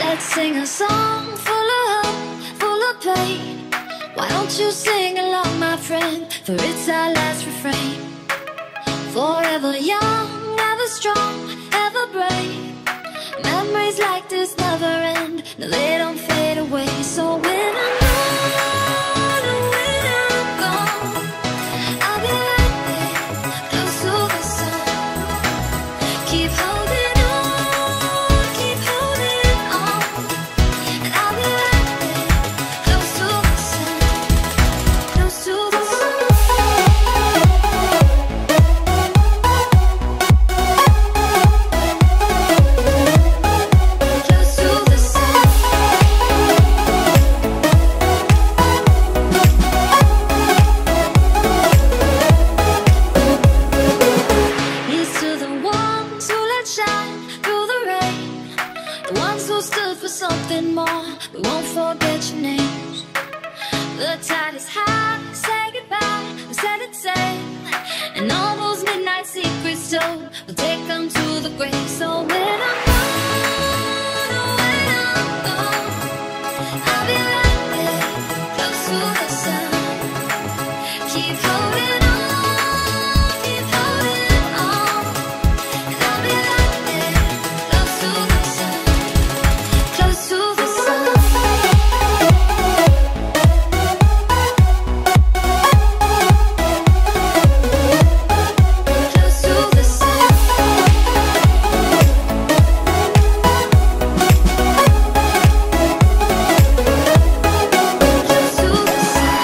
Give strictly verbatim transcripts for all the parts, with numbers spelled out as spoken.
Let's sing a song full of hope, full of pain. Why don't you sing along, my friend? For it's our last refrain. Forever young, ever strong, ever brave. Memories like this never end. No, they don't fade away. So when I'm gone, or when I'm gone, I'll be right there, close to the sun. Keep holding on, keep holding on, and I'll be right there, close to the sun, close to the sun. Close to the sun. Here's to the ones who let shine through the rain, the ones who stood for something more. We won't forget your names. The tide is high, say goodbye, we set it sail, and all those midnight secrets told, we'll take them to the grave. So when I'm gone, oh, when I'm gone, I'll be right there, close to the sun. Keep holding on, keep holding on, and I'll be right there, close to the sun, close to the sun. Close to the sun. Close to the sun.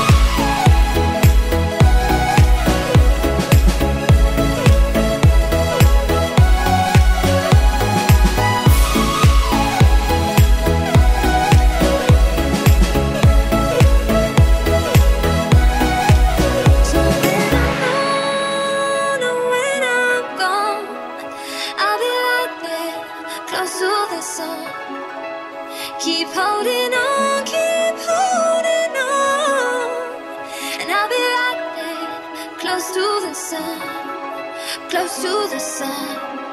So when I'm gone, or when I'm gone, I'll be right there, close to the sun. Keep holding on, keep holding on, and I'll be right there, close to the sun, close to the sun.